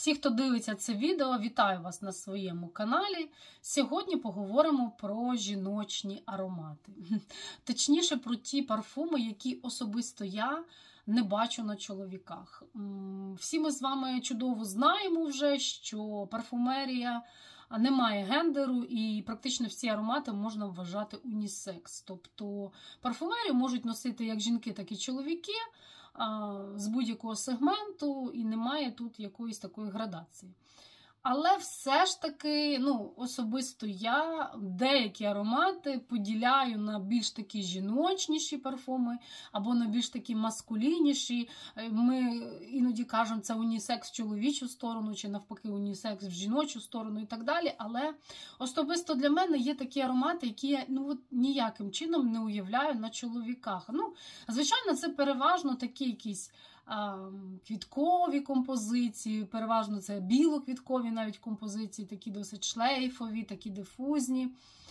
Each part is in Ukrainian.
Всі, хто дивиться це відео, вітаю вас на своєму каналі. Сьогодні поговоримо про жіночні аромати. Точніше, про ті парфуми, які особисто я не бачу на чоловіках. Всі ми з вами чудово знаємо вже, що парфумерія не має гендеру і практично всі аромати можна вважати унісекс. Тобто парфумерію можуть носити як жінки, так і чоловіки з будь-якого сегменту, і немає тут якоїсь такої градації. Але все ж таки, особисто я деякі аромати поділяю на більш такі жіночніші парфуми, або на більш такі маскулінніші. Ми іноді кажемо, це унісекс в чоловічу сторону, чи навпаки унісекс в жіночу сторону і так далі. Але особисто для мене є такі аромати, які я ніяким чином не уявляю на чоловіках. Звичайно, це переважно такі якісь квіткові композиції, переважно це білоквіткові навіть композиції, такі досить шлейфові, такі дифузні.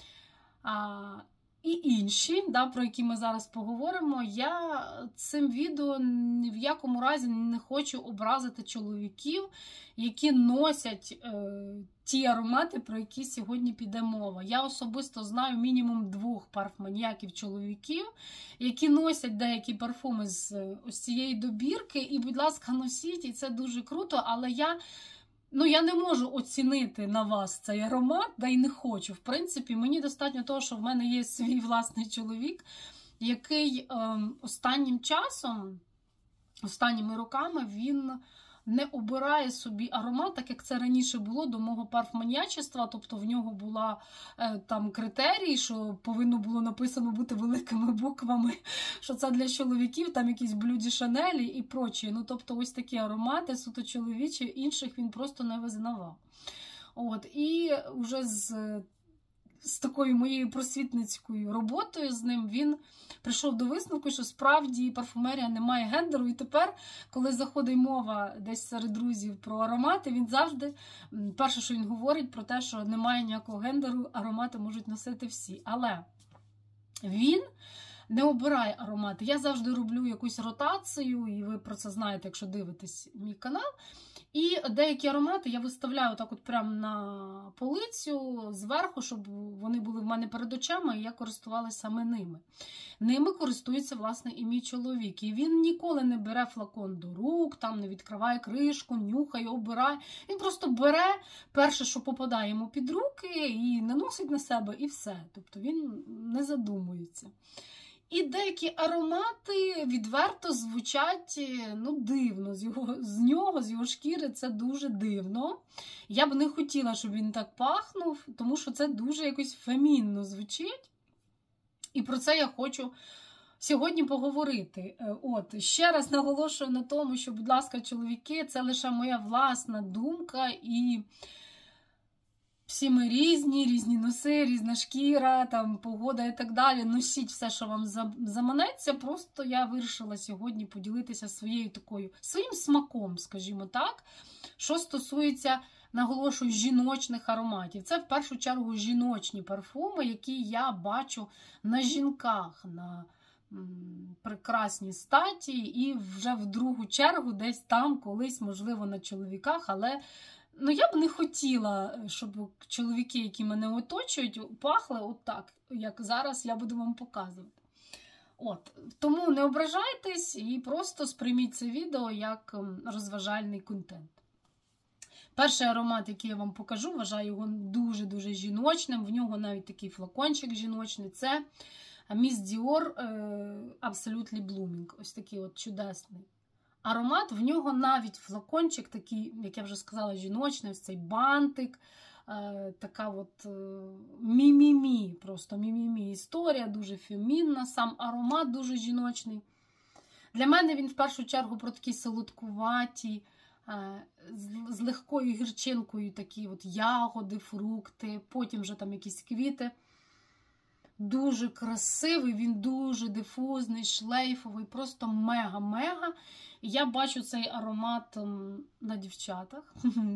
І інші, про які ми зараз поговоримо, я цим відео ні в якому разі не хочу образити чоловіків, які носять ті аромати, про які сьогодні піде мова. Я особисто знаю мінімум 2 парфманіяків-чоловіків, які носять деякі парфуми з ось цієї добірки, і, будь ласка, носіть, і це дуже круто, але я не можу оцінити на вас цей аромат, і не хочу. В принципі, мені достатньо того, що в мене є свій власний чоловік, який останнім часом, останніми роками, він не обирає собі аромат, так як це раніше було до мого парфманіячества, тобто в нього була там критерій, що повинно було написано бути великими буквами, що це для чоловіків, там якісь блюді Шанелі і прочі. Тобто ось такі аромати суто чоловічі, інших він просто не визнавав. І вже з такою моєю просвітницькою роботою з ним він прийшов до висновку, що справді парфумерія не має гендеру. І тепер, коли заходить мова десь серед друзів про аромати, він завжди, перше, що він говорить, про те, що немає ніякого гендеру, аромати можуть носити всі. Але він не обирає аромати. Я завжди роблю якусь ротацію, і ви про це знаєте, якщо дивитесь мій канал. І деякі аромати я виставляю так прямо на полицю зверху, щоб вони були в мене перед очами, і я користувалася саме ними. Ними користується, власне, і мій чоловік. І він ніколи не бере флакон до рук, там не відкриває кришку, нюхає, обирає. Він просто бере перше, що попадає йому під руки, і наносить на себе, і все. Тобто він не задумується. І деякі аромати відверто звучать дивно. З його шкіри це дуже дивно. Я б не хотіла, щоб він так пахнув, тому що це дуже якось фемінно звучить. І про це я хочу сьогодні поговорити. Ще раз наголошую на тому, що, будь ласка, чоловіки, це лише моя власна думка, і всі ми різні носи, різна шкіра, погода і так далі. Носіть все, що вам заманеться. Просто я вирішила сьогодні поділитися своїм смаком, скажімо так, що стосується, наголошую, жіночних ароматів. Це в першу чергу жіночні парфуми, які я бачу на жінках, на прекрасній статі, і вже в другу чергу десь там, колись, можливо, на чоловіках, але я б не хотіла, щоб чоловіки, які мене оточують, пахли отак, як зараз я буду вам показувати. Тому не ображайтесь і просто сприйміть це відео як розважальний контент. Перший аромат, який я вам покажу, вважаю його дуже-дуже жіночним, в нього навіть такий флакончик жіночний, це Miss Dior Absolutely Blooming, ось такий чудесний аромат, в нього навіть флакончик такий, як я вже сказала, жіночний, ось цей бантик, така мі-мі-мі, просто мі-мі-мі історія, дуже фемінна, сам аромат дуже жіночний. Для мене він в першу чергу про такі солодкуваті, з легкою гірчинкою такі ягоди, фрукти, потім вже там якісь квіти. Дуже красивий, він дуже дифузний, шлейфовий, просто мега-мега. І я бачу цей аромат на дівчатах.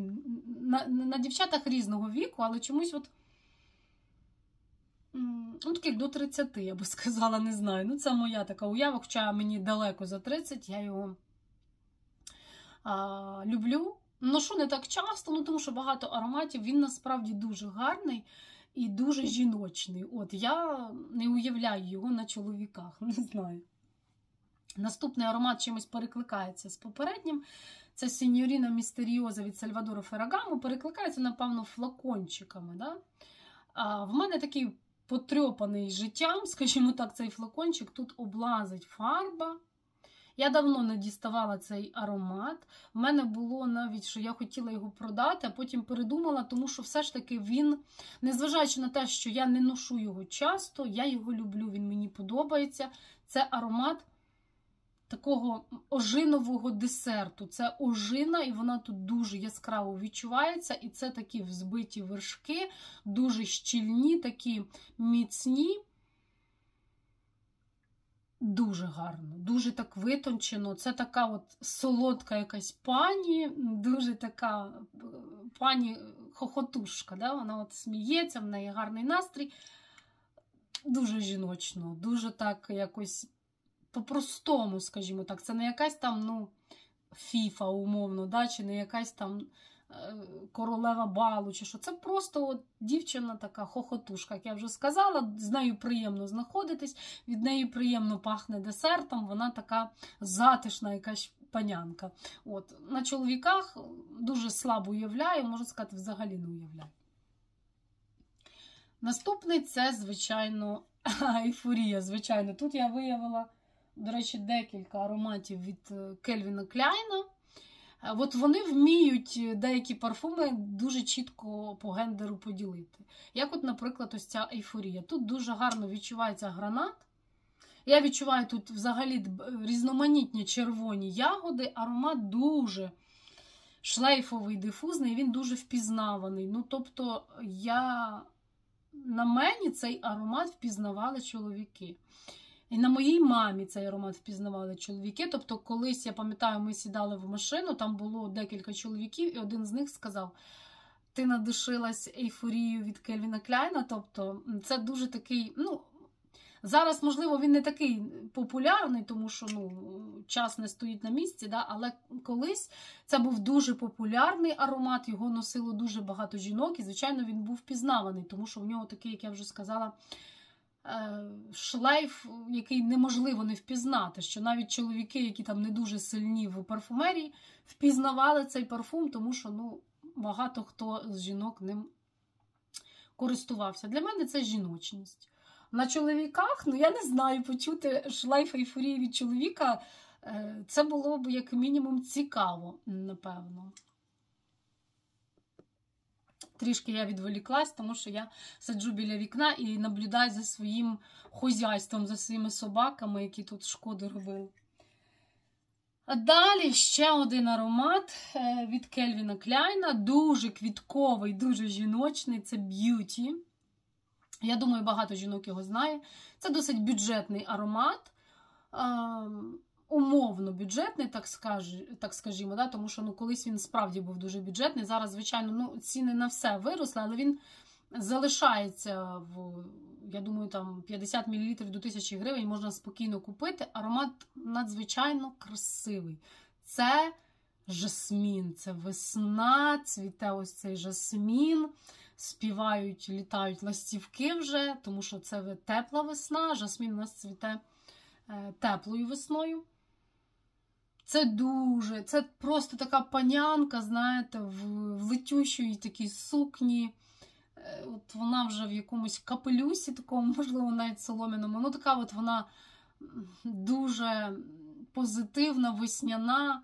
На дівчатах різного віку, але чомусь таких до 30, я би сказала, не знаю. Це моя така уява, хоча мені далеко за 30, я його люблю. ношу не так часто, ну тому що багато ароматів, він насправді дуже гарний і дуже жіночний. От, я не уявляю його на чоловіках, не знаю. Наступний аромат чимось перекликається з попереднім. Це Signorina Misteriosa від Сальвадоро Феррагамо. Перекликається, напевно, флакончиками. Да? А в мене такий потрьопаний життям, скажімо так, цей флакончик. Тут облазить фарба. Я давно не діставала цей аромат. В мене було навіть, що я хотіла його продати, а потім передумала, тому що все ж таки він, незважаючи на те, що я не ношу його часто, я його люблю, він мені подобається. Це аромат такого ожинового десерту. Це ожина, і вона тут дуже яскраво відчувається. І це такі взбиті вершки, дуже щільні, такі міцні. Дуже гарно, дуже так витончено. Це така от солодка якась пані, дуже така пані-хохотушка. Да? Вона от сміється, в неї гарний настрій. Дуже жіночно, дуже так якось по-простому, скажімо так. Це не якась там, ну, фіфа, умовно, да? Чи не якась там королева балу, чи що. Це просто от дівчина така хохотушка, як я вже сказала, з нею приємно знаходитись, від неї приємно пахне десертом, вона така затишна якась панянка. От. На чоловіках дуже слабо уявляю, можу сказати, взагалі не уявляю. Наступний це, звичайно, ейфорія, звичайно. Тут я виявила, до речі, декілька ароматів від Кельвіна Кляйна. От вони вміють деякі парфуми дуже чітко по гендеру поділити. Як от, наприклад, ось ця ейфорія. Тут дуже гарно відчувається гранат. Я відчуваю тут взагалі різноманітні червоні ягоди. Аромат дуже шлейфовий, дифузний, він дуже впізнаваний. Ну, тобто, на мені цей аромат впізнавали чоловіки. І на моїй мамі цей аромат впізнавали чоловіки. Тобто, колись, я пам'ятаю, ми сідали в машину, там було декілька чоловіків, і один з них сказав: ти надишилась ейфорією від Кельвіна Кляйна. Тобто, це дуже такий, ну, зараз, можливо, він не такий популярний, тому що, ну, час не стоїть на місці, да? Але колись це був дуже популярний аромат, його носило дуже багато жінок, і, звичайно, він був впізнаваний, тому що в нього такий, як я вже сказала, шлейф, який неможливо не впізнати, що навіть чоловіки, які там не дуже сильні в парфумерії, впізнавали цей парфум, тому що, ну, багато хто з жінок ним користувався. Для мене це жіночність. На чоловіках, ну, я не знаю, почути шлейф ейфорії від чоловіка, це було б, як мінімум, цікаво, напевно. Трішки я відволіклась, тому що я сиджу біля вікна і наблюдаю за своїм хозяйством, за своїми собаками, які тут шкоди робили. А далі ще один аромат від Кельвіна Кляйна. Дуже квітковий, дуже жіночний. Це Beauty. Я думаю, багато жінок його знає. Це досить бюджетний аромат. Умовно бюджетний, так скажімо, да? Тому що, ну, колись він справді був дуже бюджетний. Зараз, звичайно, ну, ціни на все виросли, але він залишається я думаю, там 50 мл до 1000 гривень можна спокійно купити. Аромат надзвичайно красивий. Це жасмін, це весна, цвіте ось цей жасмін, співають, літають ластівки вже, тому що це тепла весна, жасмін у нас цвіте теплою весною. Це просто така панянка, знаєте, в летючій такій сукні. От вона вже в якомусь капелюсі такому, можливо, навіть солом'яному. Ну, така от вона дуже позитивна, весняна.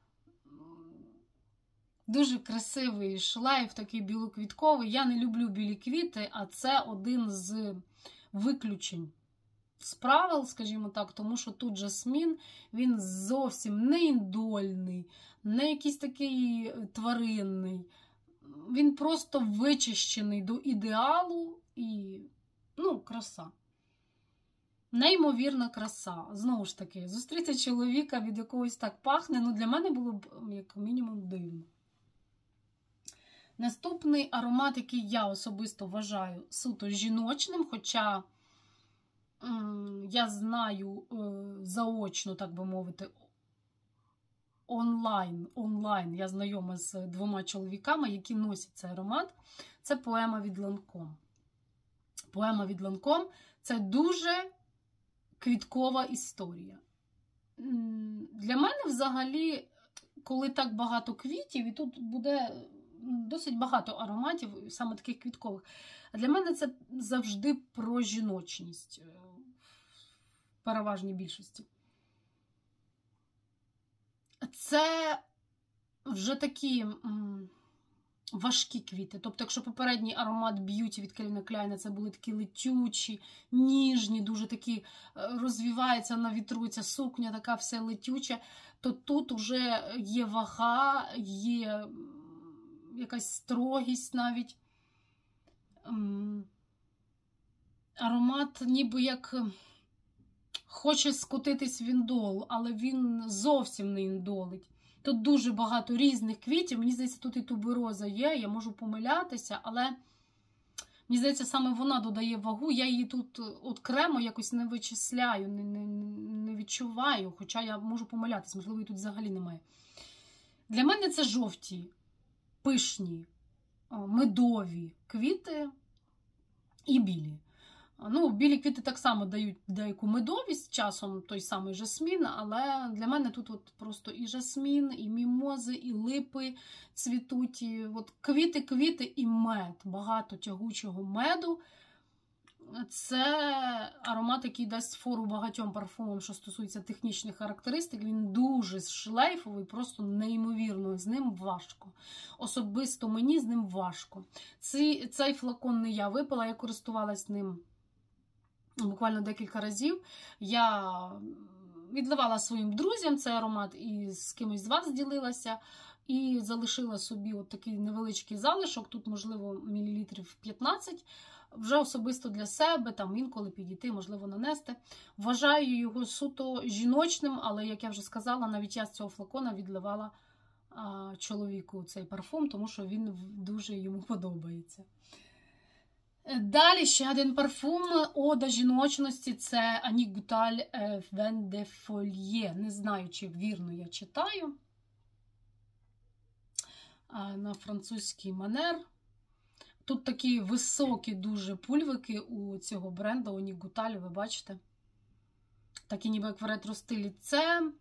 Дуже красивий шлейф, такий білоквітковий. Я не люблю білі квіти, а це один з виключень з правил, скажімо так, тому що тут жасмін, він зовсім не індольний, не якийсь такий тваринний. Він просто вичищений до ідеалу і, ну, краса. Неймовірна краса. Знову ж таки, зустріти чоловіка, від якогось так пахне, ну, для мене було б, як мінімум, дивно. Наступний аромат, який я особисто вважаю суто жіночним, хоча я знаю заочно, так би мовити, онлайн. Я знайома з 2 чоловіками, які носять цей аромат. Це поема від Ланком. Поема від Ланком – це дуже квіткова історія. Для мене взагалі, коли так багато квітів, і тут буде досить багато ароматів, саме таких квіткових, для мене це завжди про жіночність в переважній більшості. Це вже такі важкі квіти. Тобто, якщо попередній аромат б'юті від Calvin Klein, це були такі летючі, ніжні, дуже такі розвіваються на вітру, ця сукня така вся летюча, то тут вже є вага, є якась строгість навіть. Аромат ніби як хоче скотитись в індол, але він зовсім не індолить. Тут дуже багато різних квітів. Мені здається, тут і тубероза є, я можу помилятися, але мені здається, саме вона додає вагу. Я її тут окремо якось не вичисляю, не відчуваю, хоча я можу помилятися, можливо, її тут взагалі немає. Для мене це жовті, пишні, медові квіти і білі. Білі квіти так само дають деяку медовість, часом той самий жасмін, але для мене тут от просто і жасмін, і мімози, і липи цвітуть. І от квіти і мед, багато тягучого меду. Це аромат, який дасть фору багатьом парфумам, що стосується технічних характеристик. Він дуже шлейфовий, просто неймовірно. З ним важко. Особисто мені з ним важко. Цей флакон не я випила, я користувалась ним буквально декілька разів. Я відливала своїм друзям цей аромат і з кимось з вас ділилася. І залишила собі от такий невеличкий залишок, тут, можливо, мілілітрів 15, вже особисто для себе, там інколи підійти, можливо, нанести. Вважаю його суто жіночним, але, як я вже сказала, навіть я з цього флакона відливала чоловіку цей парфум, тому що він дуже йому подобається. Далі ще один парфум ода жіночності – це Annick Goutal Vin de Folie. Не знаю, чи вірно я читаю. На французький манер. Тут такі високі дуже пульвики у цього бренду Annick Goutal, ви бачите. Такі ніби як в ретро-стилі. Це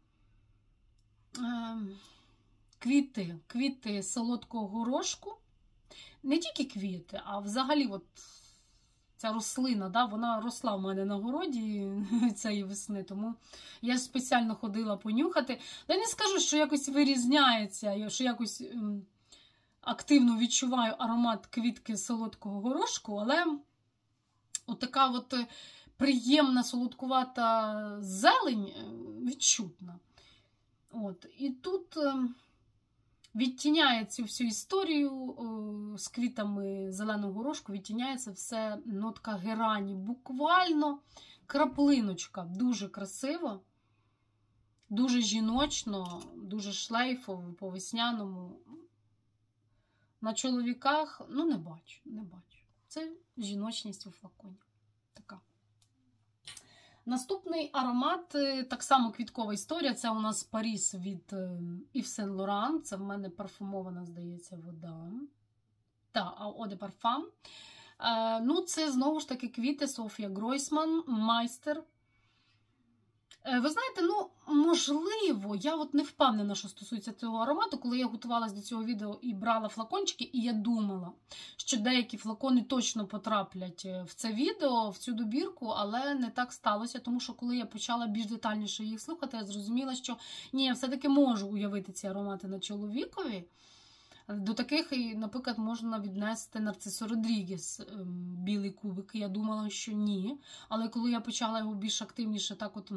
квіти солодкого горошку. Не тільки квіти, а взагалі от ця рослина, да, вона росла в мене на городі цієї весни, тому я спеціально ходила понюхати. Я не скажу, що якось вирізняється, що якось активно відчуваю аромат квітки солодкого горошку, але отака от приємна солодкувата зелень відчутна. От. І тут відтіняє цю всю історію з квітами зеленого горошку, відтіняється все нотка герані. Буквально краплиночка. Дуже красиво, дуже жіночно, дуже шлейфово, по-весняному. На чоловіках, не бачу. Це жіночність у флаконі. Така. Наступний аромат, так само квіткова історія, це у нас Паріс від Yves Saint Laurent. Це в мене парфумована, здається, вода. Так, Eau de Parfum. Це, знову ж таки, квіти Софія Гройсман, майстер. Ви знаєте, можливо, я от не впевнена, що стосується цього аромату, коли я готувалась до цього відео і брала флакончики, і я думала, що деякі флакони точно потраплять в це відео, в цю добірку, але не так сталося, тому що коли я почала більш детальніше їх слухати, я зрозуміла, що ні, я все-таки можу уявити ці аромати на чоловікові. До таких, наприклад, можна віднести Нарцисо Родрігес, білий кубик. Я думала, що ні. Але коли я почала його більш активніше так от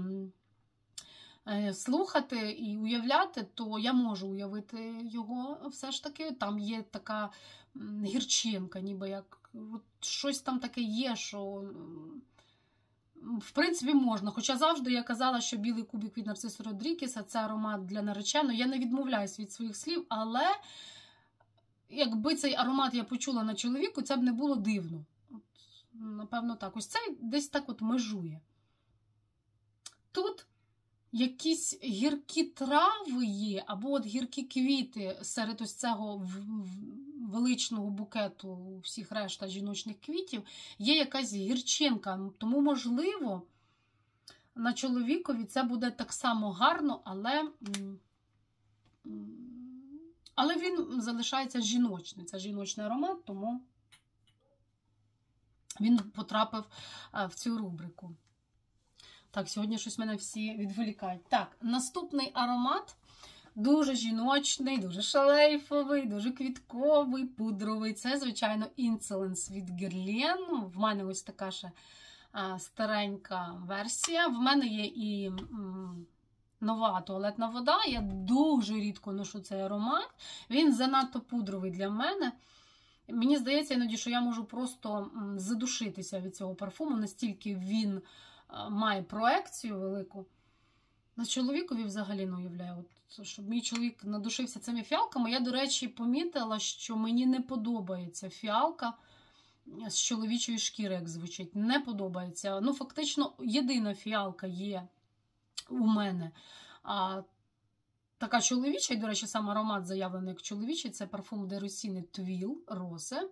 слухати і уявляти, то я можу уявити його все ж таки. Там є така гірчинка, ніби як от щось там таке є, що в принципі можна. Хоча завжди я казала, що білий кубик від Нарцисо Родрігеса – це аромат для нареченої. Я не відмовляюсь від своїх слів, але якби цей аромат я почула на чоловіку, це б не було дивно. От, напевно так. Ось цей десь так от межує. Тут якісь гіркі трави є, або от гіркі квіти серед ось цього величного букету всіх решта жіночних квітів, є якась гірчинка. Тому, можливо, на чоловікові це буде так само гарно, але він залишається жіночний. Це жіночний аромат, тому він потрапив в цю рубрику. Так, сьогодні щось мене всі відволікають. Так, наступний аромат дуже жіночний, дуже шлейфовий, дуже квітковий, пудровий. Це, звичайно, Insolence від Guerlain. В мене ось така ще старенька версія. В мене є і нова туалетна вода. Я дуже рідко ношу цей аромат. Він занадто пудровий для мене. Мені здається іноді, що я можу просто задушитися від цього парфуму, настільки він має проекцію велику. На чоловікові взагалі не уявляю. От, щоб мій чоловік надушився цими фіалками, я, до речі, помітила, що мені не подобається фіалка з чоловічої шкіри, як звучить. Не подобається. Ну, фактично, єдина фіалка є у мене. Така чоловіча, і, до речі, сам аромат заявлений як чоловічий, це парфум де Rossini Twill Rose.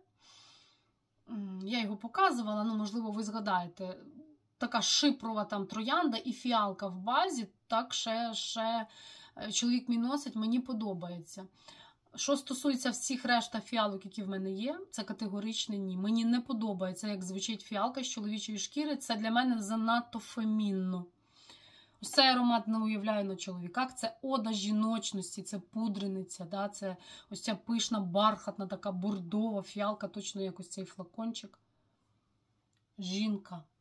Я його показувала, ну, можливо, ви згадаєте. Така шипрова там троянда і фіалка в базі, так ще чоловік мій носить, мені подобається. Що стосується всіх решта фіалок, які в мене є, це категорично ні. Мені не подобається, як звучить фіалка з чоловічої шкіри, це для мене занадто фемінно. Ось цей аромат не уявляю на чоловіках, це ода жіночності, це пудрениця, да? Це ось ця пишна, бархатна, така бордова фіалка, точно як ось цей флакончик. Жінка.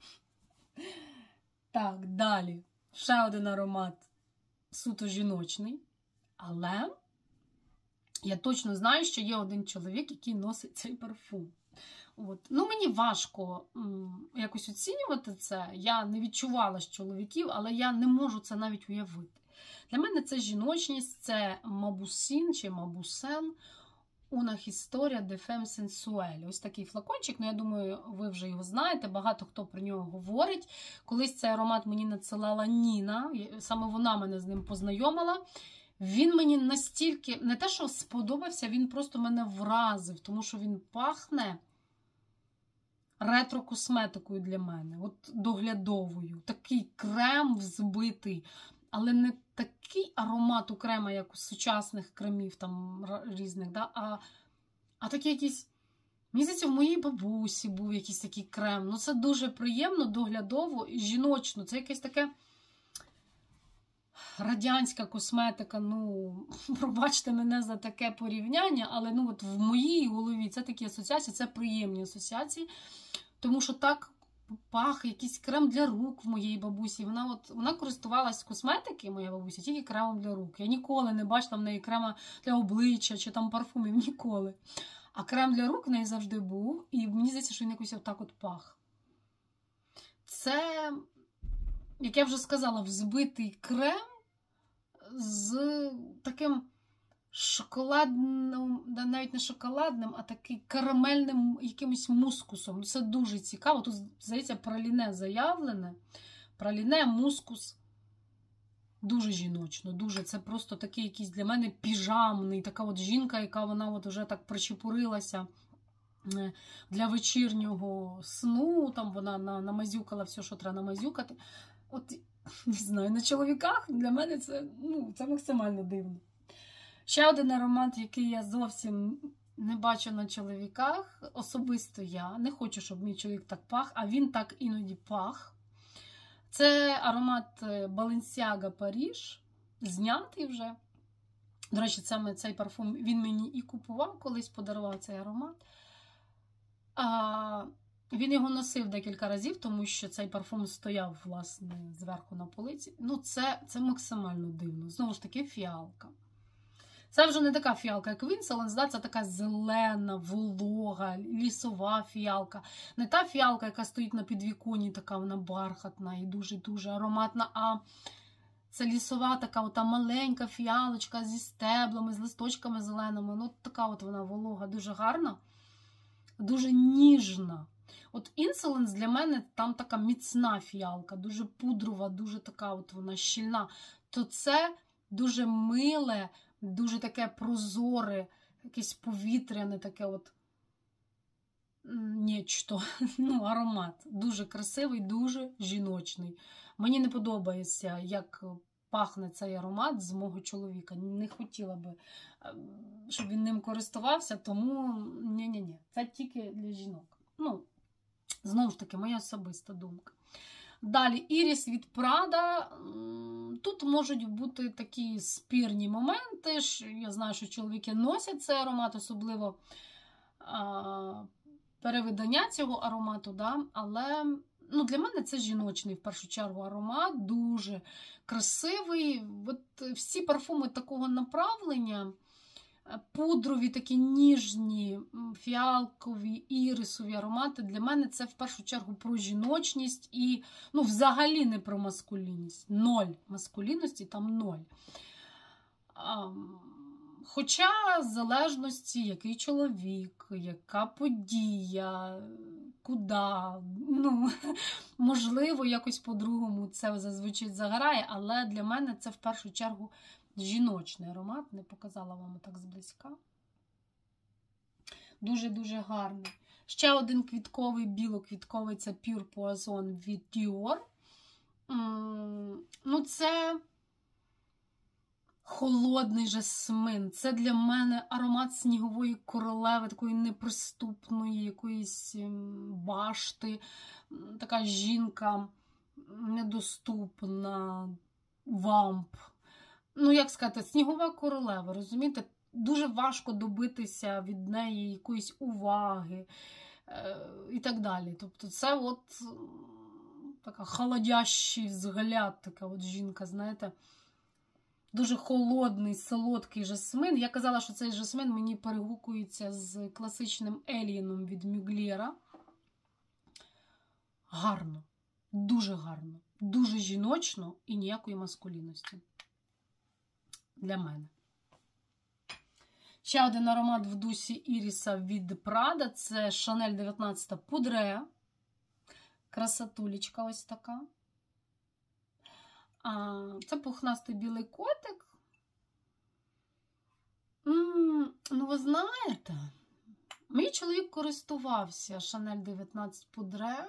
Так, далі. Ще один аромат суто жіночний. Але я точно знаю, що є один чоловік, який носить цей парфум. От. Ну, мені важко якось оцінювати це. Я не відчувала з чоловіків, але я не можу це навіть уявити. Для мене це жіночність, це Мабусін чи Мабусен. Una Historia de Femme Sensuelle. Ось такий флакончик, ну я думаю, ви вже його знаєте, багато хто про нього говорить. Колись цей аромат мені надсилала Ніна, саме вона мене з ним познайомила. Він мені настільки, не те, що сподобався, він просто мене вразив, тому що він пахне ретро-косметикою для мене, от доглядовою. Такий крем взбитий, але не такий аромат у крема, як у сучасних кремів там різних, да? а такий якийсь, мені здається, в моїй бабусі був якийсь такий крем. Ну, це дуже приємно, доглядово і жіночно. Це якесь таке радянська косметика, ну, пробачте мене за таке порівняння, але ну, от в моїй голові це такі асоціації, це приємні асоціації, тому що так пах, якийсь крем для рук в моєї бабусі. Вона користувалась косметики, моя бабуся, тільки кремом для рук. Я ніколи не бачила в неї крема для обличчя чи там парфумів, ніколи. А крем для рук в неї завжди був, і мені здається, що він якось отак от пах. Це, як я вже сказала, взбитий крем з таким шоколадним, навіть не шоколадним, а такий карамельним якимось мускусом. Це дуже цікаво. Тут, здається, праліне заявлене. Праліне, мускус. Дуже жіночно, дуже. Це просто такий якийсь для мене піжамний. Така от жінка, яка вона от вже так причепурилася для вечірнього сну. Там вона намазюкала все, що треба намазюкати. От, не знаю, на чоловіках для мене це максимально дивно. Ще один аромат, який я зовсім не бачу на чоловіках, особисто я. Не хочу, щоб мій чоловік так пах, а він так іноді пах. Це аромат Balenciaga Paris, знятий вже. До речі, саме цей парфум він мені і купував, колись подарував цей аромат. Він його носив декілька разів, тому що цей парфум стояв, власне, зверху на полиці. Ну, це максимально дивно. Знову ж таки, фіалка. Це вже не така фіалка, як Insolence, да? Це така зелена, волога, лісова фіалка. Не та фіалка, яка стоїть на підвіконні, така вона бархатна і дуже-дуже ароматна, а це лісова така ота маленька фіалочка зі стеблами, з листочками зеленими. Ну, така от вона волога, дуже гарна. дуже ніжна. От Insolence для мене там така міцна фіалка, дуже пудрова, дуже така от вона щільна. То це дуже миле, дуже таке прозоре, якесь повітряне таке от нечто, ну, аромат. Дуже красивий, дуже жіночний. Мені не подобається, як пахне цей аромат з мого чоловіка. Не хотіла би, щоб він ним користувався, тому ні-ні-ні. Це тільки для жінок. Ну, знову ж таки, моя особиста думка. Далі, Іріс від Прада. Тут можуть бути такі спірні моменти. Я знаю, що чоловіки носять цей аромат, особливо перевидання цього аромату, да? Але ну, для мене це жіночний, в першу чергу, аромат, дуже красивий. От всі парфуми такого направлення, пудрові, такі ніжні, фіалкові, ірисові аромати, для мене це в першу чергу про жіночність і, ну, взагалі не про маскулінність. Ноль маскулінності, там ноль. Хоча в залежності, який чоловік, яка подія, куди, ну, можливо, якось по-другому це зазвичай заграє, але для мене це в першу чергу жіночний аромат, не показала вам так зблизька. Дуже-дуже гарний. Ще один квітковий, білоквітковий, це Pure Poison від Dior. Ну, це холодний жасмин. Це для мене аромат снігової королеви, такої неприступної, якоїсь башти. Така жінка недоступна, вамп. Ну, як сказати, снігова королева, розумієте? Дуже важко добитися від неї якоїсь уваги і так далі. Тобто це от така холодящий взгляд, така от жінка, знаєте, дуже холодний, солодкий жасмин. Я казала, що цей жасмин мені перегукується з класичним Елієном від Мюглєра. Гарно, дуже гарно, дуже жіночно і ніякої маскулінності. Для мене. Ще один аромат в дусі Іріса від Прада. Це Chanel 19 Poudre. Красотулечка ось така. Це пухнастий білий котик. Ну, ви знаєте, мій чоловік користувався Chanel 19 Poudre.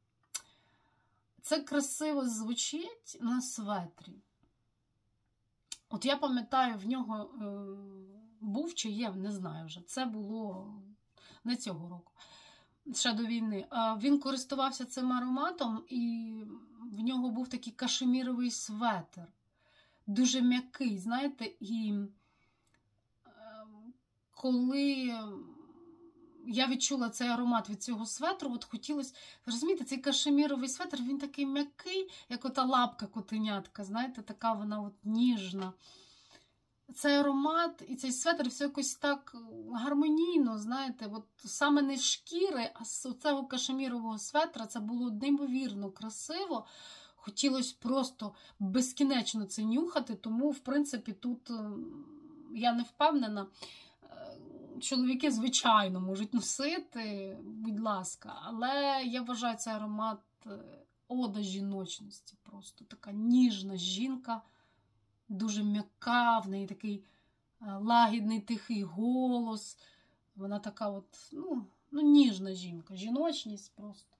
Це красиво звучить на светрі. От я пам'ятаю, в нього був чи є, не знаю вже. Це було не цього року, ще до війни. Він користувався цим ароматом, і в нього був такий кашеміровий светр. Дуже м'який, знаєте, і коли я відчула цей аромат від цього светру, от хотілося, розумієте, цей кашеміровий светр, він такий м'який, як ота лапка котенятка, знаєте, така вона от ніжна. Цей аромат і цей светр все якось так гармонійно, знаєте, от саме не з шкіри, а з цього кашемірового светра це було неймовірно красиво. Хотілося просто безкінечно це нюхати, тому, в принципі, тут я не впевнена. Чоловіки, звичайно, можуть носити, будь ласка, але я вважаю цей аромат ода жіночності. Просто така ніжна жінка, дуже м'яка, в неї такий лагідний, тихий голос. Вона така от, ну ніжна жінка, жіночність просто.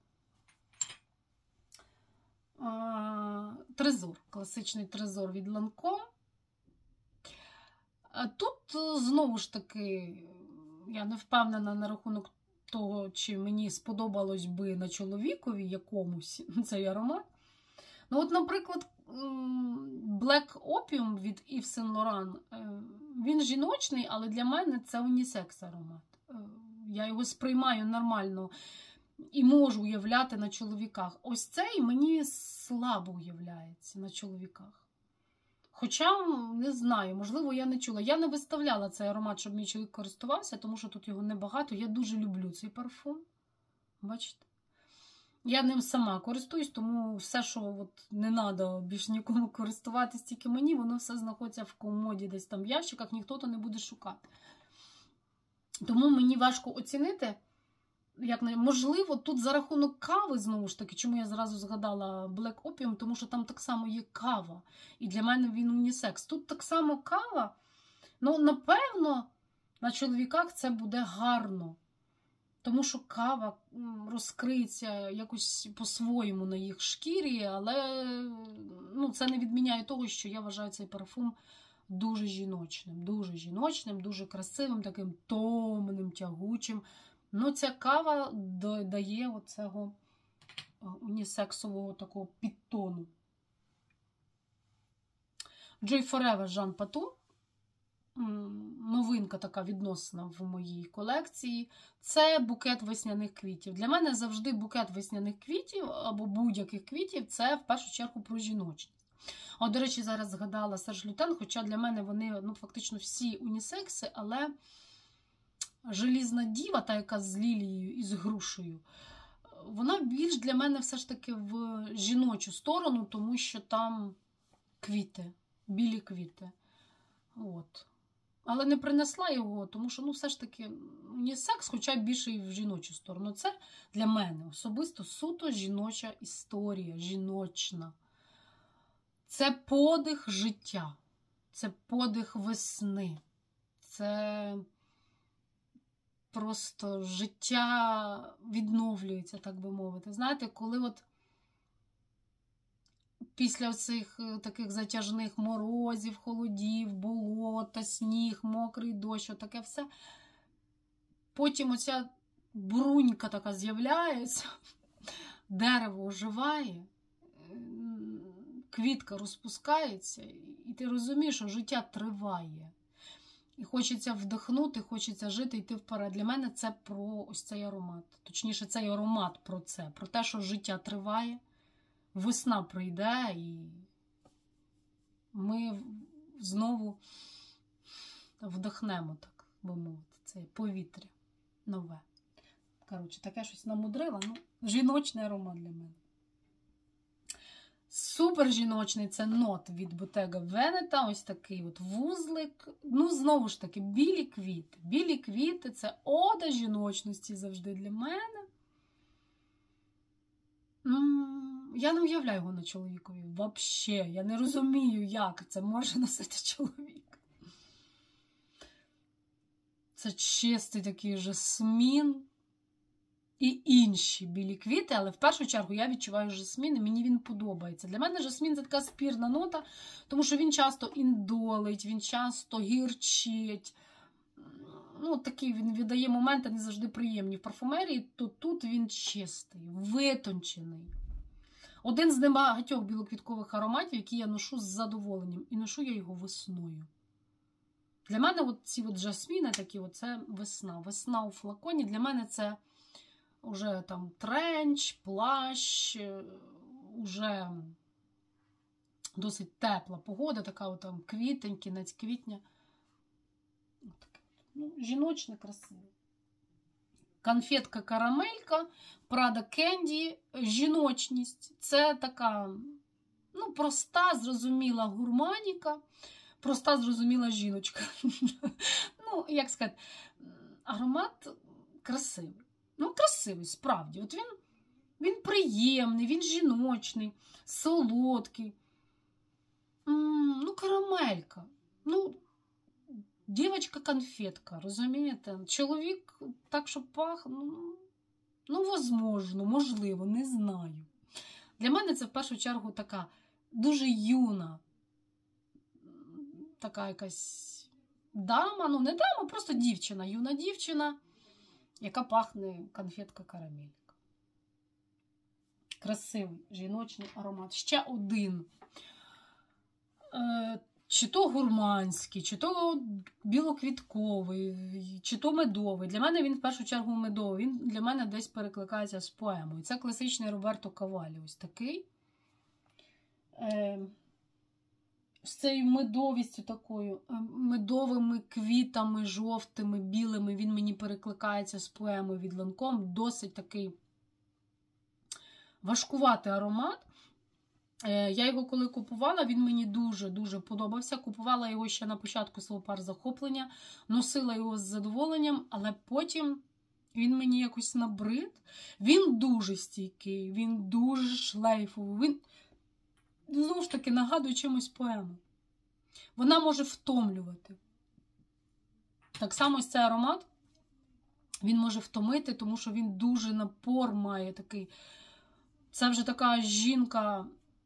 Трезор, класичний трезор від Lancôme. Тут, знову ж таки, я не впевнена на рахунок того, чи мені сподобалось би на чоловікові якомусь цей аромат. Ну, от, наприклад, Black Opium від Yves Saint Laurent, він жіночний, але для мене це унісекс аромат. Я його сприймаю нормально і можу уявляти на чоловіках. Ось цей мені слабо уявляється на чоловіках. Хоча, не знаю, можливо, я не чула. Я не виставляла цей аромат, щоб мій чоловік користувався, тому що тут його небагато. Я дуже люблю цей парфум. Бачите? Я ним сама користуюсь, тому все, що от не треба більш нікому користуватись, тільки мені, воно все знаходиться в комоді, десь там в ящиках, ніхто то не буде шукати. Тому мені важко оцінити, можливо, тут за рахунок кави, знову ж таки, чому я зразу згадала Black Opium, тому що там так само є кава. І для мене він унісекс. Тут так само кава, ну, напевно, на чоловіках це буде гарно. Тому що кава розкриється якось по-своєму на їх шкірі, але ну, це не відміняє того, що я вважаю цей парфум дуже жіночним, дуже красивим, таким томним, тягучим. Ну, ця кава дає оцього унісексового такого підтону. Joy Forever Jean Patou. Новинка така відносна в моїй колекції. Це букет весняних квітів. Для мене завжди букет весняних квітів або будь-яких квітів – це в першу чергу про жіночність. От, до речі, зараз згадала Серж Лютен, хоча для мене вони ну, фактично всі унісекси, але Желізна діва, та яка з лілією і з грушею, вона більш для мене все ж таки в жіночу сторону, тому що там квіти, білі квіти. От. Але не принесла його, тому що ну, все ж таки унісекс, хоча більше і в жіночу сторону. Це для мене особисто суто жіноча історія, жіночна. Це подих життя, це подих весни, це просто життя відновлюється, так би мовити. Знаєте, коли от після цих таких затяжних морозів, холодів, болота, сніг, мокрий дощ, отаке все, потім оця брунька така з'являється, дерево оживає, квітка розпускається, і ти розумієш, що життя триває. І хочеться вдихнути, хочеться жити, йти вперед. Для мене це про ось цей аромат. Точніше, цей аромат про це. Про те, що життя триває, весна прийде, і ми знову вдихнемо, так би мовити, це повітря нове. Коротше, таке щось намудрила, ну, жіночний аромат для мене. Супер жіночний це нот від Bottega Veneta, ось такий от вузлик. Ну, знову ж таки, білі квіти. Білі квіти – це ода жіночності завжди для мене. Я не уявляю його на чоловікові. Взагалі, я не розумію, як це може носити чоловік. Це чистий такий жасмін. І інші білі квіти, але в першу чергу я відчуваю жасмін, і мені він подобається. Для мене жасмін – це така спірна нота, тому що він часто індолить, він часто гірчить. Ну, такий він віддає моменти не завжди приємні в парфумерії, то тут він чистий, витончений. Один з небагатьох білоквіткових ароматів, які я ношу з задоволенням. І ношу я його весною. Для мене от ці от жасміни такі, це весна. Весна у флаконі для мене це уже там тренч, плащ, уже досить тепла погода, така от там квітень, кінець квітня. Ну, жіночне, красиве. Конфетка-карамелька, Prada Candy, жіночність. Це така, ну, проста, зрозуміла гурманіка, проста, зрозуміла жіночка. Ну, як сказати, аромат красивий. Ну, красивий, справді. От він приємний, він жіночний, солодкий. Ну, карамелька. Ну, дівчинка-конфетка, розумієте? Чоловік так, що пах, ну, можливо, не знаю. Для мене це в першу чергу така дуже юна, така якась дама, ну не дама, просто дівчина, юна дівчина, яка пахне конфетка-карамелька. Красивий жіночний аромат. Ще один. Чи то гурманський, чи то білоквітковий, чи то медовий. Для мене він в першу чергу медовий. Він для мене десь перекликається з поемою. Це класичний Роберто Кавалі. Ось такий. З цією медовістю такою, медовими квітами, жовтими, білими, він мені перекликається з поемою від Ланком. Досить такий важкуватий аромат. Я його коли купувала, він мені дуже-дуже подобався. Купувала його ще на початку свого парзахоплення, носила його з задоволенням, але потім Він мені якось набрид. Він дуже стійкий, він дуже шлейфовий. Він, знову ж таки, нагадує чимось поему. Вона може втомлювати. Так само ось цей аромат, він може втомити, тому що він дуже напор має такий. Це вже така жінка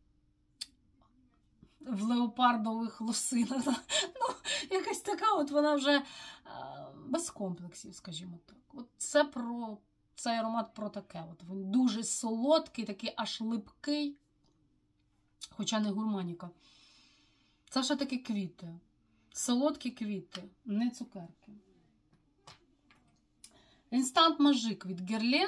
в леопардових лосинах. Ну, якась така, от вона вже без комплексів, скажімо так. От це про цей аромат про таке. От він дуже солодкий, такий аж липкий, хоча не гурманіка. Це ще такі квіти. Солодкі квіти, не цукерки. Інстант Мажик від Герлен.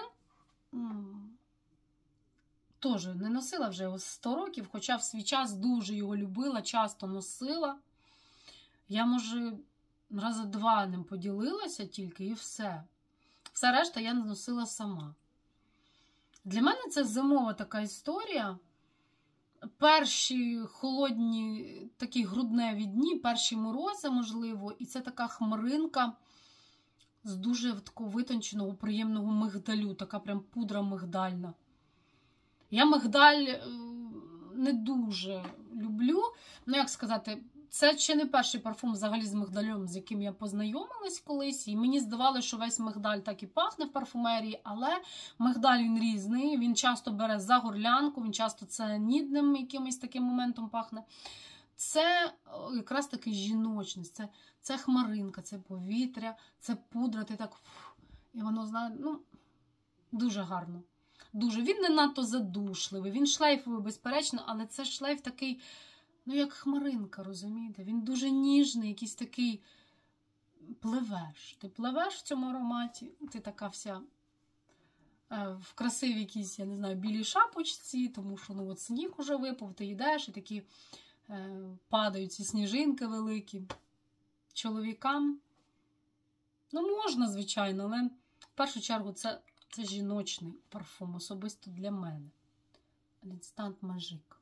Теж не носила вже його 100 років, хоча в свій час дуже його любила, часто носила. Я, може, рази 2 ним поділилася тільки і все. Все решта я носила сама. Для мене це зимова така історія. Перші холодні, такі грудневі дні, перші морози, можливо, і це така хмаринка з дуже такого витонченого, приємного мигдалю, така прям пудра мигдальна. Я мигдаль не дуже люблю. Ну, як сказати, це ще не перший парфум взагалі з мигдалем, з яким я познайомилась колись. І мені здавалося, що весь мигдаль так і пахне в парфумерії, але мигдаль він різний, він часто бере за горлянку, він часто цианідним якимось таким моментом пахне. Це якраз таки жіночність, це хмаринка, це повітря, це пудра, ти так, і воно, знає, ну, дуже гарно. Дуже. Він не надто задушливий, він шлейфовий, безперечно, але це шлейф такий, ну, як хмаринка, розумієте? Він дуже ніжний, якийсь такий пливеш. Ти пливеш в цьому ароматі, ти така вся в красивій якійсь, я не знаю, білій шапочці, тому що, ну, от сніг уже випав, ти йдеш, і такі падають ці сніжинки великі. Чоловікам, ну, можна, звичайно, але в першу чергу це жіночний парфум, особисто для мене. Інстант Мажик.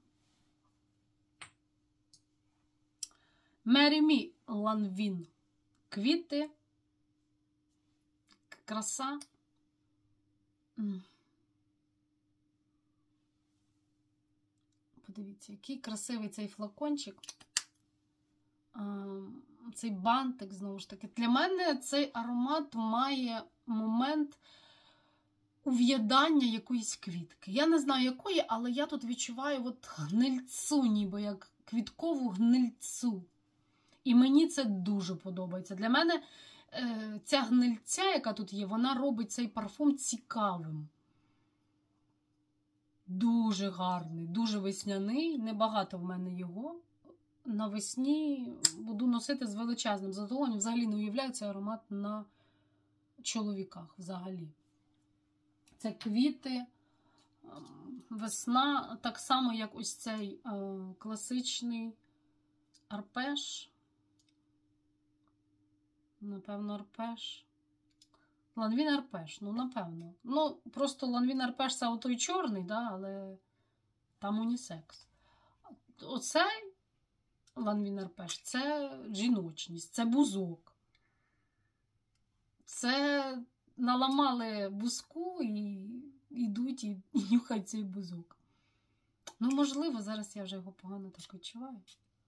Marry Me Lanvin. Квіти. Краса. Подивіться, який красивий цей флакончик. Цей бантик, знову ж таки. Для мене цей аромат має момент ув'ядання якоїсь квітки. Я не знаю якої, але я тут відчуваю от гнильцу, ніби як квіткову гнильцу. І мені це дуже подобається. Для мене ця гнильця, яка тут є, вона робить цей парфум цікавим. Дуже гарний, дуже весняний. Небагато в мене його. Навесні буду носити з величезним задоволенням. Взагалі не уявляю цей аромат на чоловіках. Взагалі. Це квіти, весна, так само, як ось цей класичний арпеш. Напевно, арпеш. Ланвін арпеш, ну, напевно. Ну, просто Ланвін арпеш це отой чорний, да, але там унісекс. Оцей Ланвін арпеш це жіночність, це бузок. Це наламали бузку і йдуть і нюхають цей бузок. Ну, можливо, зараз я вже його погано так відчуваю.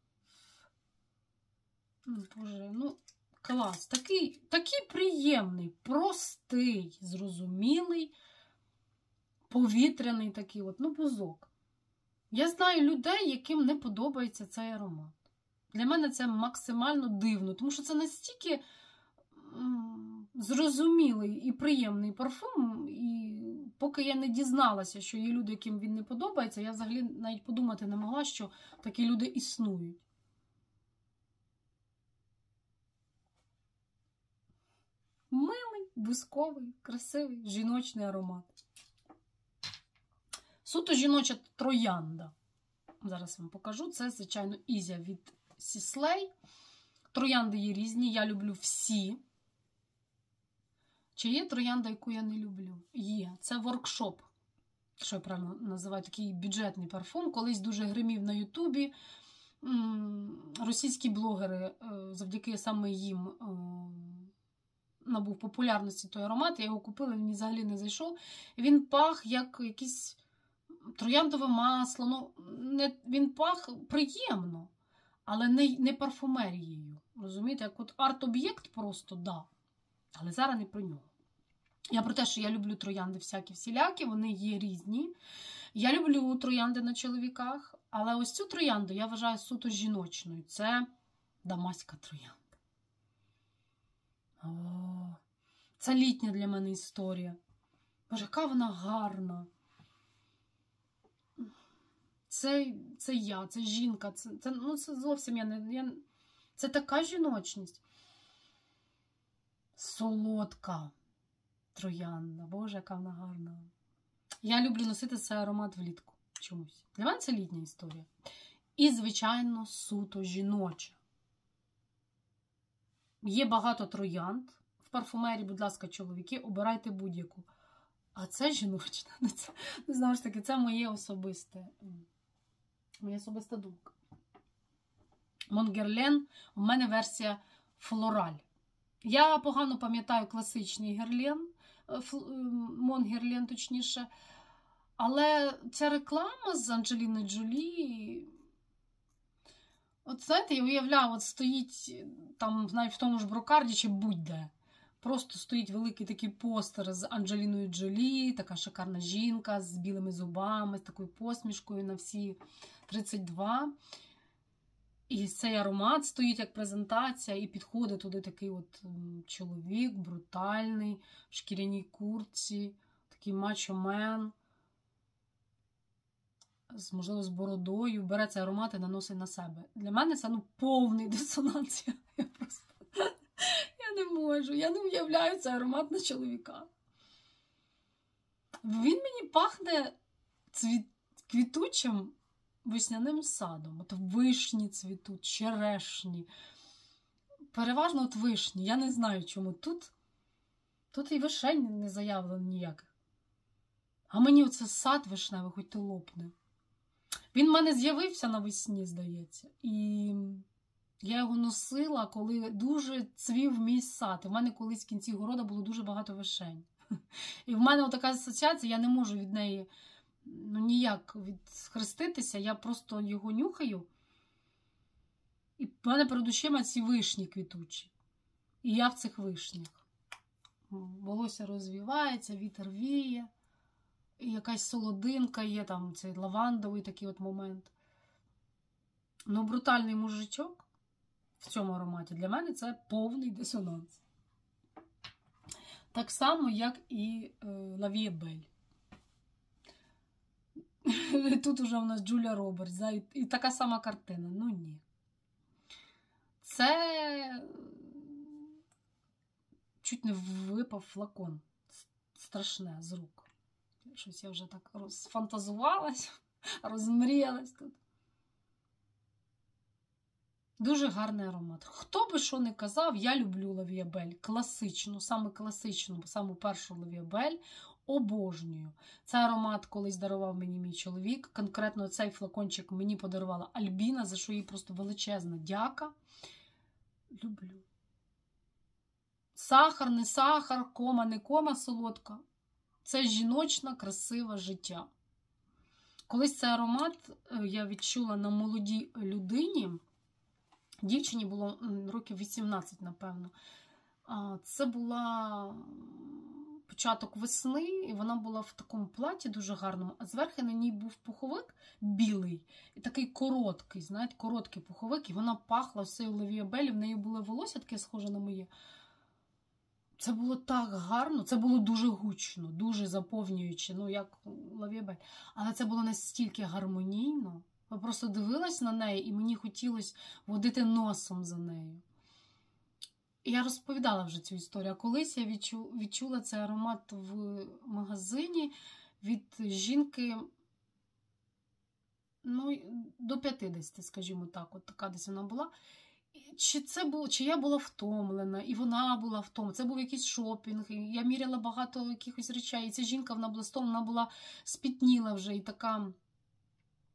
Боже, ну, клас. Такий приємний, простий, зрозумілий, повітряний такий от, ну, бузок. Я знаю людей, яким не подобається цей аромат. Для мене це максимально дивно, тому що це настільки зрозумілий і приємний парфум, і поки я не дізналася, що є люди, яким він не подобається, я взагалі навіть подумати не могла, що такі люди існують. Милий, бузковий, красивий, жіночний аромат. Суто жіноча троянда. Зараз вам покажу. Це, звичайно, Ізя від Сіслей. Троянди є різні, я люблю всі. Чи є троянда, яку я не люблю? Є. Це воркшоп. Що я правильно називаю, такий бюджетний парфум. Колись дуже гримів на Ютубі. Російські блогери, завдяки саме їм, набув популярності той аромат, я його купила, він мені взагалі не зайшов. Він пах як якийсь трояндове масло, ну, він пах приємно, але не парфумерією. Розумієте, як от арт-об'єкт просто, да. Але зараз не про нього. Я про те, що я люблю троянди всякі-всілякі, вони є різні. Я люблю троянди на чоловіках, але ось цю троянду я вважаю суто жіночною. Це дамаська троянда. О, це літня для мене історія. Боже, яка вона гарна. Це я, це жінка, це зовсім це така жіночність. Солодка троянда. Боже, яка вона гарна. Я люблю носити цей аромат влітку чомусь. Для мене це літня історія. І, звичайно, суто жіноча. Є багато троянд. В парфумерії, будь ласка, чоловіки, обирайте будь-яку. А це жіночна. Це, знову ж таки, це моя особиста думка. Mon Guerlain, у мене версія флораль. Я погано пам'ятаю класичний Герлен, Mon Guerlain точніше, але ця реклама з Анджеліною Джолі, от знаєте, я уявляю, от стоїть там навіть в тому ж Брокарді чи будь-де, просто стоїть великий такий постер з Анджеліною Джолі, така шикарна жінка з білими зубами, з такою посмішкою на всі 32. І цей аромат стоїть як презентація, і підходить туди такий от чоловік, брутальний, в шкіряній куртці, такий мачо-мен, можливо, з бородою, бере цей аромат і наносить на себе. Для мене це повний дисонанс. Я не можу, я не уявляю цей аромат на чоловіка. Він мені пахне квітучим весняним садом. От вишні цвітуть, черешні. Переважно от вишні. Я не знаю, чому. Тут і вишень не заявлено ніяких. А мені оце сад вишневий, хоч ти лопне. Він в мене з'явився навесні, здається. І я його носила, коли дуже цвів мій сад. І в мене колись в кінці города було дуже багато вишень. І в мене така асоціація, я не можу від неї ніяк відхреститися. Я просто його нюхаю. І в мене перед очима ці вишні квітучі. І я в цих вишнях. Волосся розвівається, вітер віє. І якась солодинка є, там цей лавандовий такий от момент. Ну, брутальний мужичок в цьому ароматі для мене це повний дисонанс. Так само, як і La Vie Belle. Тут уже у нас Джулія Робертс, і така сама картина. Ну, ні. Це чуть не випав флакон. Страшне з рук. Щось я вже так розфантазувалась, розмріялась тут. Дуже гарний аромат. Хто би що не казав, я люблю La Vie Belle. Класичну, саме першу La Vie Belle. Обожнюю. Цей аромат колись дарував мені мій чоловік. Конкретно цей флакончик мені подарувала Альбіна, за що їй просто величезна дяка. Люблю. Сахар, не сахар, кома, не кома, солодка. Це жіночне, красиве життя. Колись цей аромат я відчула на молодій людині. Дівчині було років 18, напевно. Це була початок весни, і вона була в такому платі дуже гарному, а зверху на ній був пуховик білий, і такий короткий, знаєте, короткий пуховик, і вона пахла всею La Vie Belle, в неї було волосся таке схоже на моє. Це було так гарно, це було дуже гучно, дуже заповнююче, ну, як La Vie Belle. Але це було настільки гармонійно. Я просто дивилась на неї, і мені хотілося водити носом за нею. І я розповідала вже цю історію. А колись я відчула цей аромат в магазині від жінки, ну, до 50, скажімо так, от така десь вона була. Чи я була втомлена, і вона була втомлена. Це був якийсь шопінг, і я міряла багато якихось речей. І ця жінка, вона була стомлена, вона була спітніла вже, і така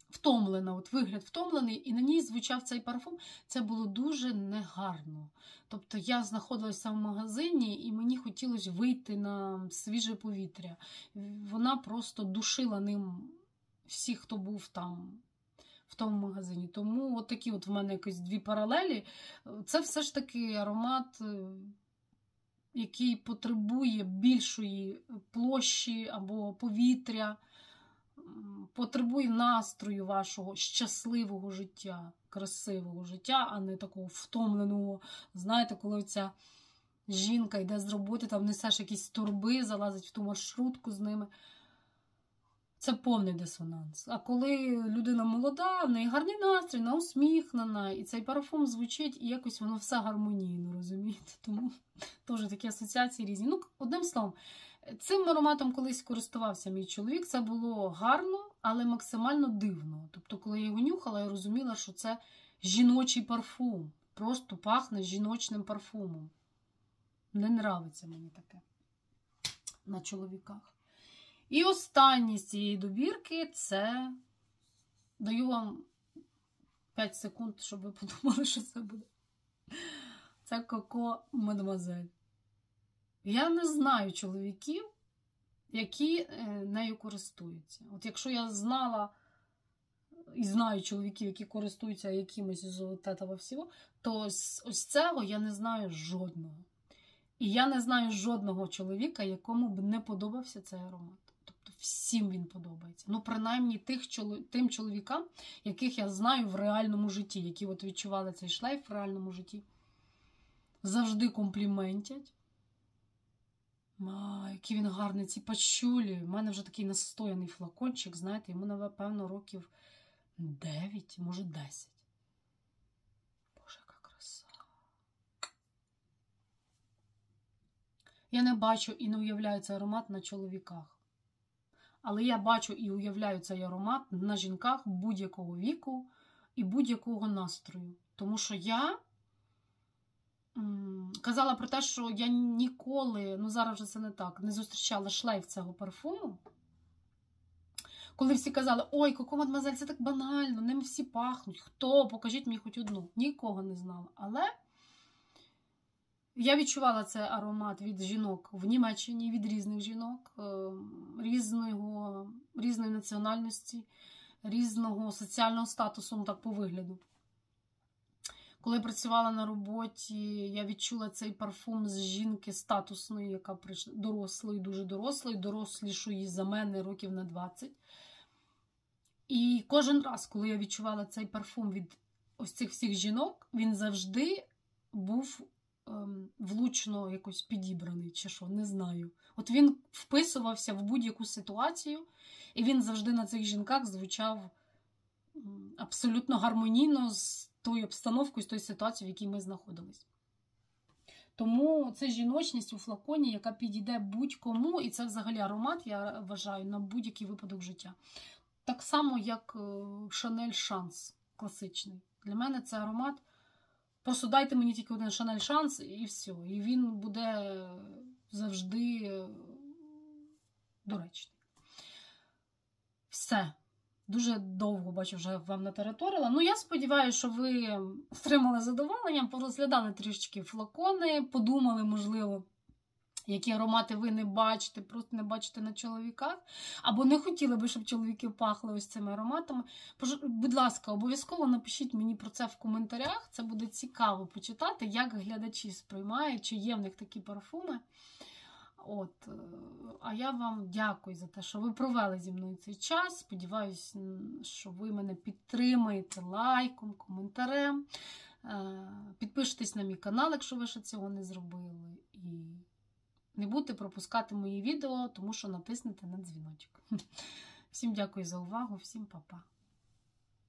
втомлена, от вигляд втомлений, і на ній звучав цей парфум. Це було дуже негарно. Тобто я знаходилася в магазині, і мені хотілося вийти на свіже повітря. Вона просто душила ним всіх, хто був там, в тому магазині. Тому от такі от в мене якісь дві паралелі. Це все ж таки аромат, який потребує більшої площі або повітря, потребує настрою вашого щасливого життя, красивого життя, а не такого втомленого. Знаєте, коли ця жінка йде з роботи, там несеш якісь торби, залазить в ту маршрутку з ними. Це повний дисонанс. А коли людина молода, в неї гарний настрій, вона усміхнена, і цей парфум звучить, і якось воно все гармонійно, розумієте? Тому теж такі асоціації різні. Ну, одним словом, цим ароматом колись користувався мій чоловік, це було гарно, але максимально дивно. Тобто, коли я його нюхала, я розуміла, що це жіночий парфум. Просто пахне жіночним парфумом. Не нравиться мені таке на чоловіках. І останнє з цієї добірки – це, даю вам 5 секунд, щоб ви подумали, що це буде. Це Коко Мадемуазель. Я не знаю чоловіків, які нею користуються. От якщо я знала і знаю чоловіків, які користуються якимось із того всього, то ось цього я не знаю жодного. І я не знаю жодного чоловіка, якому б не подобався цей аромат. Тобто всім він подобається. Ну, принаймні тим чоловікам, яких я знаю в реальному житті, які от відчували цей шлейф в реальному житті. Завжди компліментять. Який він гарний, ці пачулі. У мене вже такий настояний флакончик, знаєте, йому, напевно, років 9, може 10. Боже, яка краса. Я не бачу і не уявляю цей аромат на чоловіках. Але я бачу і уявляю цей аромат на жінках будь-якого віку і будь-якого настрою. Тому що я казала про те, що я ніколи, ну зараз вже це не так, не зустрічала шлейф цього парфуму. Коли всі казали, ой, Коко Мадемуазель, це так банально, ними всі пахнуть. Хто? Покажіть мені хоч одну. Нікого не знала. Але я відчувала цей аромат від жінок в Німеччині, від різних жінок, різної національності, різного соціального статусу, ну так по вигляду. Коли я працювала на роботі, я відчула цей парфум з жінки статусної, яка прийшла дорослої, дуже дорослої, дорослішої за мене років на 20. І кожен раз, коли я відчувала цей парфум від ось цих всіх жінок, він завжди був влучно якось підібраний, чи що, не знаю. От він вписувався в будь-яку ситуацію, і він завжди на цих жінках звучав абсолютно гармонійно з тою обстановкою, з тою ситуацією, в якій ми знаходились. Тому це жіночність у флаконі, яка підійде будь-кому, і це взагалі аромат, я вважаю, на будь-який випадок життя. Так само, як Chanel Chance класичний. Для мене це аромат. Просто дайте мені тільки один Chanel Chance і все. І він буде завжди доречний. Все. Дуже довго, бачу, вже вам натераторила. Ну, я сподіваюся, що ви отримали задоволення, порозглядали трішечки флакони, подумали, можливо, які аромати ви не бачите, просто не бачите на чоловіках, або не хотіли би, щоб чоловіки пахли ось цими ароматами. Будь ласка, обов'язково напишіть мені про це в коментарях. Це буде цікаво почитати, як глядачі сприймають, чи є в них такі парфуми. От. А я вам дякую за те, що ви провели зі мною цей час. Сподіваюсь, що ви мене підтримаєте лайком, коментарем. Підпишитесь на мій канал, якщо ви ще цього не зробили. І не будете пропускати мої відео, тому що натиснете на дзвіночок. Всім дякую за увагу, всім па-па.